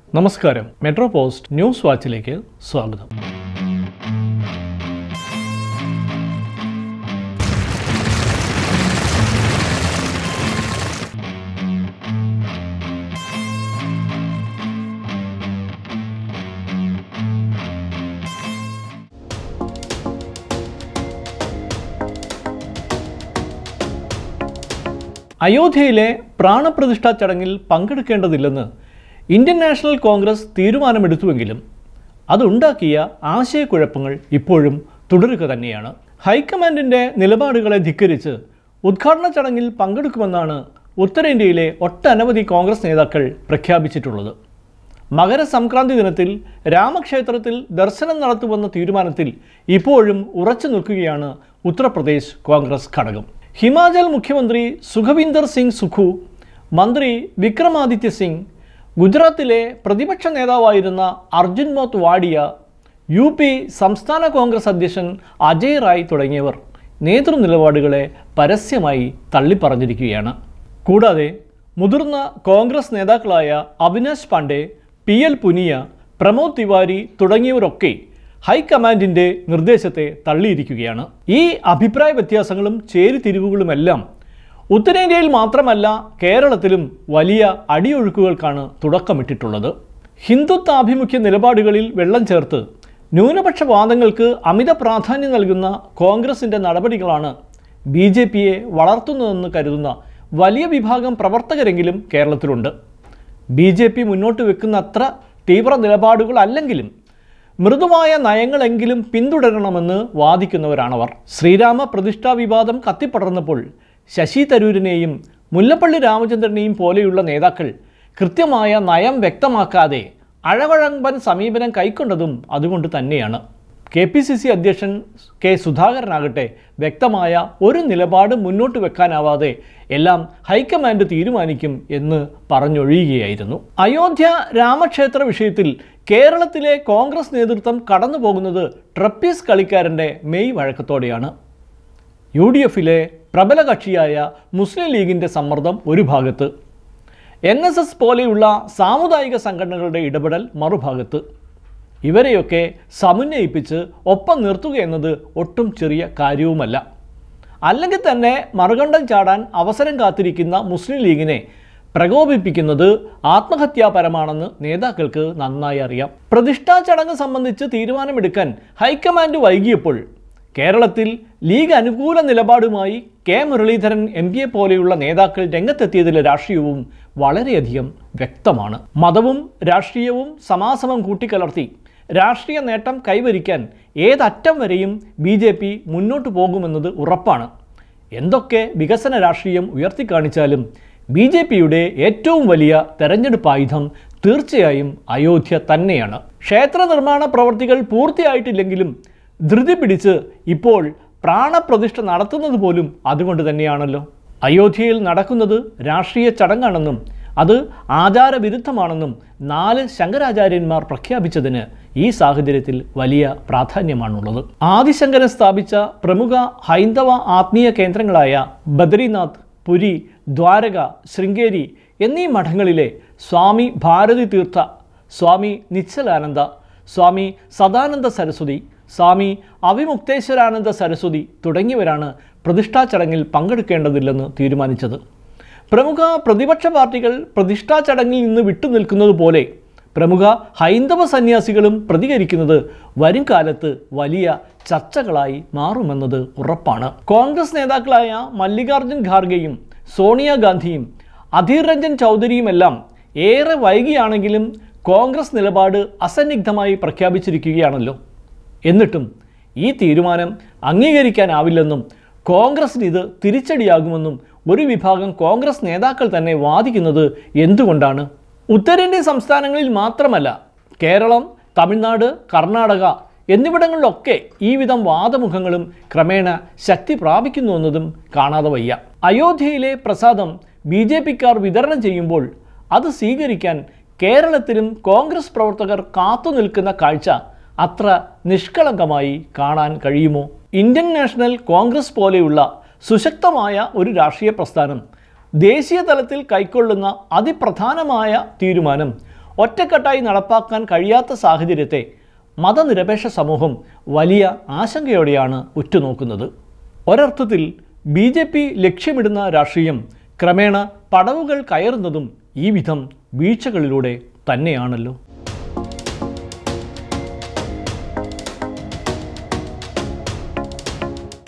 നമസ്കാരം. Metro post news വാച്ചിലേക്ക് സ്വാഗതം. അയോധ്യയിലെ പ്രാണപ്രതിഷ്ഠാ ചടങ്ങിൽ പങ്കെടുക്കേണ്ടതില്ലെന്ന് ഇന്ത്യൻ നാഷണൽ കോൺഗ്രസ് തീരുമാനമെടുത്തുവെങ്കിലും അതുണ്ടാക്കിയ ആശയക്കുഴപ്പങ്ങൾ ഇപ്പോഴും തുടരുക തന്നെയാണ്. ഹൈക്കമാൻഡിൻ്റെ നിലപാടുകളെ ധിക്കരിച്ച് ഉദ്ഘാടന ചടങ്ങിൽ പങ്കെടുക്കുമെന്നാണ് ഉത്തരേന്ത്യയിലെ ഒട്ടനവധി കോൺഗ്രസ് നേതാക്കൾ പ്രഖ്യാപിച്ചിട്ടുള്ളത്. മകരസംക്രാന്തി ദിനത്തിൽ രാമക്ഷേത്രത്തിൽ ദർശനം നടത്തുമെന്ന തീരുമാനത്തിൽ ഇപ്പോഴും ഉറച്ചു നിൽക്കുകയാണ് ഉത്തർപ്രദേശ് കോൺഗ്രസ് ഘടകം. ഹിമാചൽ മുഖ്യമന്ത്രി സുഖവിന്ദർ സിംഗ് സുഖു, മന്ത്രി വിക്രമാദിത്യ സിംഗ്, ഗുജറാത്തിലെ പ്രതിപക്ഷ നേതാവായിരുന്ന അർജുൻ മോത്ത് വാഡിയ, UP സംസ്ഥാന കോൺഗ്രസ് അധ്യക്ഷൻ അജയ് റായ് തുടങ്ങിയവർ നേതൃനിലപാടുകളെ പരസ്യമായി തള്ളിപ്പറഞ്ഞിരിക്കുകയാണ്. കൂടാതെ മുതിർന്ന കോൺഗ്രസ് നേതാക്കളായ അവിനാശ് പാണ്ഡെ, PL പുനിയ, പ്രമോദ് തിവാരി തുടങ്ങിയവരൊക്കെ ഹൈക്കമാൻഡിൻ്റെ നിർദ്ദേശത്തെ തള്ളിയിരിക്കുകയാണ്. ഈ അഭിപ്രായ വ്യത്യാസങ്ങളും ചേരിതിരിവുകളുമെല്ലാം ഉത്തരേന്ത്യയിൽ മാത്രമല്ല കേരളത്തിലും വലിയ അടിയൊഴുക്കുകൾക്കാണ് തുടക്കമിട്ടിട്ടുള്ളത്. ഹിന്ദുത്വാഭിമുഖ്യ നിലപാടുകളിൽ വെള്ളം ചേർത്ത് ന്യൂനപക്ഷ വാദങ്ങൾക്ക് അമിത പ്രാധാന്യം നൽകുന്ന കോൺഗ്രസിൻ്റെ നടപടികളാണ് BJPയെ വളർത്തുന്നതെന്ന് കരുതുന്ന വലിയ വിഭാഗം പ്രവർത്തകരെങ്കിലും കേരളത്തിലുണ്ട്. BJP മുന്നോട്ട് വെക്കുന്ന അത്ര തീവ്ര നിലപാടുകളല്ലെങ്കിലും മൃദുവായ നയങ്ങളെങ്കിലും പിന്തുടരണമെന്ന് വാദിക്കുന്നവരാണവർ. ശ്രീരാമ പ്രതിഷ്ഠാ വിവാദം കത്തിപ്പടർന്നപ്പോൾ ശശി തരൂരിനെയും മുല്ലപ്പള്ളി രാമചന്ദ്രനെയും പോലെയുള്ള നേതാക്കൾ കൃത്യമായ നയം വ്യക്തമാക്കാതെ അഴവഴമ്പൻ സമീപനം കൈക്കൊണ്ടതും അതുകൊണ്ട് തന്നെയാണ്. KPCC അധ്യക്ഷൻ K. സുധാകരനാകട്ടെ വ്യക്തമായ ഒരു നിലപാട് മുന്നോട്ട് വെക്കാനാവാതെ എല്ലാം ഹൈക്കമാൻഡ് തീരുമാനിക്കും എന്ന് പറഞ്ഞൊഴിയുകയായിരുന്നു. അയോധ്യ രാമക്ഷേത്ര വിഷയത്തിൽ കേരളത്തിലെ കോൺഗ്രസ് നേതൃത്വം കടന്നു പോകുന്നത് ട്രപ്പീസ് കളിക്കാരൻ്റെ മെയ് വഴക്കത്തോടെയാണ്. UDFിലെ പ്രബല കക്ഷിയായ മുസ്ലിം ലീഗിൻ്റെ സമ്മർദ്ദം ഒരു ഭാഗത്ത്, NSS പോലെയുള്ള സാമുദായിക സംഘടനകളുടെ ഇടപെടൽ മറുഭാഗത്ത്. ഇവരെയൊക്കെ സമന്വയിപ്പിച്ച് ഒപ്പം നിർത്തുക എന്നത് ഒട്ടും ചെറിയ കാര്യവുമല്ല. അല്ലെങ്കിൽ തന്നെ മറുകണ്ഠം ചാടാൻ അവസരം കാത്തിരിക്കുന്ന മുസ്ലിം ലീഗിനെ പ്രകോപിപ്പിക്കുന്നത് ആത്മഹത്യാപരമാണെന്ന് നേതാക്കൾക്ക് നന്നായി അറിയാം. പ്രതിഷ്ഠാ ചടങ്ങ് സംബന്ധിച്ച് തീരുമാനമെടുക്കാൻ ഹൈക്കമാൻഡ് വൈകിയപ്പോൾ കേരളത്തിൽ ലീഗ് അനുകൂല നിലപാടുമായി K. മുരളീധരൻ MPയെ പോലെയുള്ള നേതാക്കൾ രംഗത്തെത്തിയതിലെ രാഷ്ട്രീയവും വളരെയധികം വ്യക്തമാണ്. മതവും രാഷ്ട്രീയവും സമാസമം കൂട്ടിക്കലർത്തി രാഷ്ട്രീയ നേട്ടം കൈവരിക്കാൻ ഏതറ്റം വരെയും BJP മുന്നോട്ട് പോകുമെന്നത് ഉറപ്പാണ്. എന്തൊക്കെ വികസന രാഷ്ട്രീയം ഉയർത്തിക്കാണിച്ചാലും BJPയുടെ ഏറ്റവും വലിയ തെരഞ്ഞെടുപ്പ് ആയുധം തീർച്ചയായും അയോധ്യ തന്നെയാണ്. ക്ഷേത്ര നിർമ്മാണ പ്രവൃത്തികൾ പൂർത്തിയായിട്ടില്ലെങ്കിലും ധൃതി പിടിച്ച് ഇപ്പോൾ പ്രാണപ്രതിഷ്ഠ നടത്തുന്നത് പോലും അതുകൊണ്ട് തന്നെയാണല്ലോ. അയോധ്യയിൽ നടക്കുന്നത് രാഷ്ട്രീയ ചടങ്ങാണെന്നും അത് ആചാരവിരുദ്ധമാണെന്നും 4 ശങ്കരാചാര്യന്മാർ പ്രഖ്യാപിച്ചതിന് ഈ സാഹചര്യത്തിൽ വലിയ പ്രാധാന്യമാണുള്ളത്. ആദിശങ്കരൻ സ്ഥാപിച്ച പ്രമുഖ ഹൈന്ദവ ആത്മീയ കേന്ദ്രങ്ങളായ ബദ്രിനാഥ്, പുരി, ദ്വാരക, ശൃംഗേരി എന്നീ മഠങ്ങളിലെ സ്വാമി ഭാരതി തീർത്ഥ, സ്വാമി നിശ്ചലാനന്ദ, സ്വാമി സദാനന്ദ സരസ്വതി, സ്വാമി അവിമുക്തേശ്വരാനന്ദ സരസ്വതി തുടങ്ങിയവരാണ് പ്രതിഷ്ഠാ ചടങ്ങിൽ പങ്കെടുക്കേണ്ടതില്ലെന്ന് തീരുമാനിച്ചത്. പ്രമുഖ പ്രതിപക്ഷ പാർട്ടികൾ പ്രതിഷ്ഠാ ചടങ്ങിൽ നിന്ന് വിട്ടുനിൽക്കുന്നത് പോലെ പ്രമുഖ ഹൈന്ദവ സന്യാസികളും പ്രതികരിക്കുന്നത് വരും കാലത്ത് വലിയ ചർച്ചകളായി മാറുമെന്നത് ഉറപ്പാണ്. കോൺഗ്രസ് നേതാക്കളായ മല്ലികാർജ്ജുൻ ഖാർഗെയും സോണിയാഗാന്ധിയും അധീർ രഞ്ജൻ ചൗധരിയുമെല്ലാം ഏറെ വൈകിയാണെങ്കിലും കോൺഗ്രസ് നിലപാട് അസന്നിഗ്ധമായി പ്രഖ്യാപിച്ചിരിക്കുകയാണല്ലോ. എന്നിട്ടും ഈ തീരുമാനം അംഗീകരിക്കാനാവില്ലെന്നും കോൺഗ്രസിന് ഇത് തിരിച്ചടിയാകുമെന്നും ഒരു വിഭാഗം കോൺഗ്രസ് നേതാക്കൾ തന്നെ വാദിക്കുന്നത് എന്തുകൊണ്ടാണ്? ഉത്തരേന്ത്യൻ സംസ്ഥാനങ്ങളിൽ മാത്രമല്ല കേരളം, തമിഴ്നാട്, കർണാടക എന്നിവിടങ്ങളിലൊക്കെ ഈ വിധം വാദമുഖങ്ങളും ക്രമേണ ശക്തി പ്രാപിക്കുന്നുവെന്നതും കാണാതെ വയ്യ. അയോധ്യയിലെ പ്രസാദം BJPക്കാർ വിതരണം ചെയ്യുമ്പോൾ അത് സ്വീകരിക്കാൻ കേരളത്തിലും കോൺഗ്രസ് പ്രവർത്തകർ കാത്തു നിൽക്കുന്ന കാഴ്ച അത്ര നിഷ്കളങ്കമായി കാണാൻ കഴിയുമോ? ഇന്ത്യൻ നാഷണൽ കോൺഗ്രസ് പോലെയുള്ള സുശക്തമായ ഒരു രാഷ്ട്രീയ പ്രസ്ഥാനം ദേശീയ തലത്തിൽ കൈക്കൊള്ളുന്ന അതിപ്രധാനമായ തീരുമാനം ഒറ്റക്കെട്ടായി നടപ്പാക്കാൻ കഴിയാത്ത സാഹചര്യത്തെ മതനിരപേക്ഷ സമൂഹം വലിയ ആശങ്കയോടെയാണ് ഉറ്റുനോക്കുന്നത്. ഒരർത്ഥത്തിൽ BJP ലക്ഷ്യമിടുന്ന രാഷ്ട്രീയം ക്രമേണ പടവുകൾ കയറുന്നതും ഈ വിധം വീഴ്ചകളിലൂടെ തന്നെയാണല്ലോ.